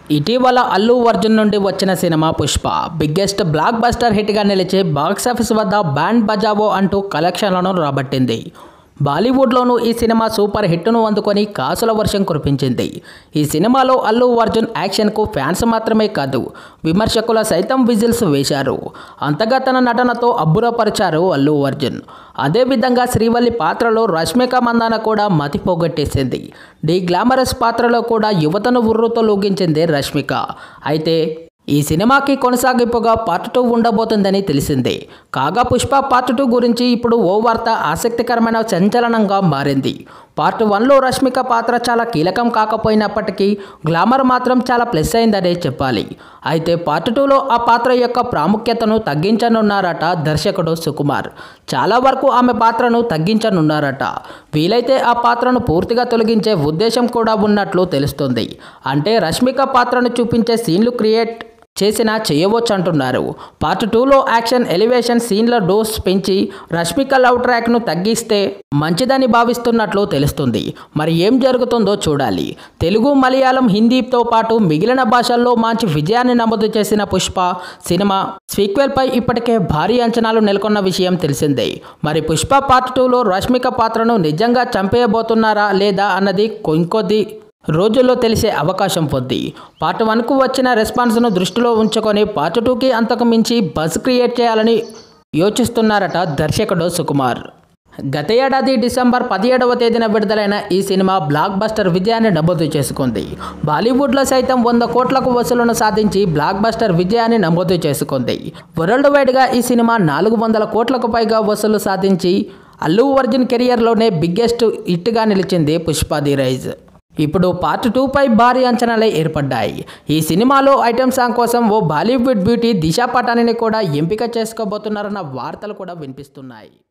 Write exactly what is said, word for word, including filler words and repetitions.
ఇటీవల అల్లు అర్జున్ నుండి వచ్చిన cinema Pushpa biggest blockbuster హిట్గా నిలిచి బాక్సాఫీస్ వద్ద బ్యాండ్ బజావో అంటూ కలెక్షన్లను రాబట్టింది. బాలీవుడ్లోనూ ఈ సినిమా సూపర్ హిట్ను అందుకొని కాసుల వర్షం కురిపించింది. ఈ సినిమాలో అల్లు అర్జున్ యాక్షన్కు ఫ్యాన్స్ మాత్రమే కాదు, విమర్శకుల సైతం విజిల్స్ వేశారు. అంతగా తన నటనతో అబ్బురపరిచారు అల్లు అర్జున్. అదేవిధంగా శ్రీవల్లి పాత్రలో రష్మిక మందాన కూడా మతి పోగొట్టేసింది. డి గ్లామరస్ పాత్రలో కూడా యువతను ఉర్రుతో లూగించింది రష్మిక. అయితే ఈ సినిమాకి కొనసాగింపుగా పార్ట్ టూ ఉండబోతుందని తెలిసింది. కాగా పుష్ప పార్ట్ టూ గురించి ఇప్పుడు ఓ వార్త ఆసక్తికరమైన సంచలనంగా మారింది. పార్ట్ వన్లో రష్మిక పాత్ర చాలా కీలకం కాకపోయినప్పటికీ గ్లామర్ మాత్రం చాలా ప్లస్ అయిందనే చెప్పాలి. అయితే పార్ట్ టూలో ఆ పాత్ర యొక్క ప్రాముఖ్యతను తగ్గించనున్నారట దర్శకుడు సుకుమార్. చాలా వరకు ఆమె పాత్రను తగ్గించనున్నారట. వీలైతే ఆ పాత్రను పూర్తిగా తొలగించే ఉద్దేశం కూడా ఉన్నట్లు తెలుస్తుంది. అంటే రష్మిక పాత్రను చూపించే సీన్లు క్రియేట్ చేసినా చేయవచ్చు అంటున్నారు. పార్ట్ టూలో యాక్షన్ ఎలివేషన్ సీన్ల డోస్ పెంచి రష్మిక లవ్ ట్రాక్ను తగ్గిస్తే మంచిదని భావిస్తున్నట్లు తెలుస్తుంది. మరి ఏం జరుగుతుందో చూడాలి. తెలుగు, మలయాళం, హిందీతో పాటు మిగిలిన భాషల్లో మంచి విజయాన్ని నమోదు చేసిన పుష్ప సినిమా సీక్వెల్పై ఇప్పటికే భారీ అంచనాలు నెలకొన్న విషయం తెలిసిందే. మరి పుష్ప పార్ట్ టూలో రష్మిక పాత్రను నిజంగా చంపేయబోతున్నారా లేదా అన్నది ఇంకొద్ది రోజుల్లో తెలిసే అవకాశం ఉంది. పార్ట్ వన్కు వచ్చిన రెస్పాన్స్ను దృష్టిలో ఉంచుకొని పార్ట్ టూకి అంతకు మించి బజ్ క్రియేట్ చేయాలని యోచిస్తున్నారట దర్శకుడు సుకుమార్. గత ఏడాది డిసెంబర్ పదిహేడవ తేదీన విడుదలైన ఈ సినిమా బ్లాక్ బస్టర్ విజయాన్ని నమోదు చేసుకుంది. బాలీవుడ్లో సైతం వంద కోట్లకు వసూలును సాధించి బ్లాక్ బస్టర్ విజయాన్ని నమోదు చేసుకుంది. వరల్డ్ వైడ్గా ఈ సినిమా నాలుగు వందల కోట్లకు పైగా వసూలు సాధించి అల్లు అర్జున్ కెరియర్లోనే బిగ్గెస్ట్ హిట్గా నిలిచింది పుష్ప ది రైజ్. ఇప్పుడు పార్ట్ టూ పై భారీ అంచనాలే ఏర్పడ్డాయి. ఈ సినిమాలో ఐటెం సాంగ్ కోసం ఓ బాలీవుడ్ బ్యూటీ దిశా పటానీని కూడా ఎంపిక చేసుకోబోతున్నారన్న వార్తలు కూడా వినిపిస్తున్నాయి.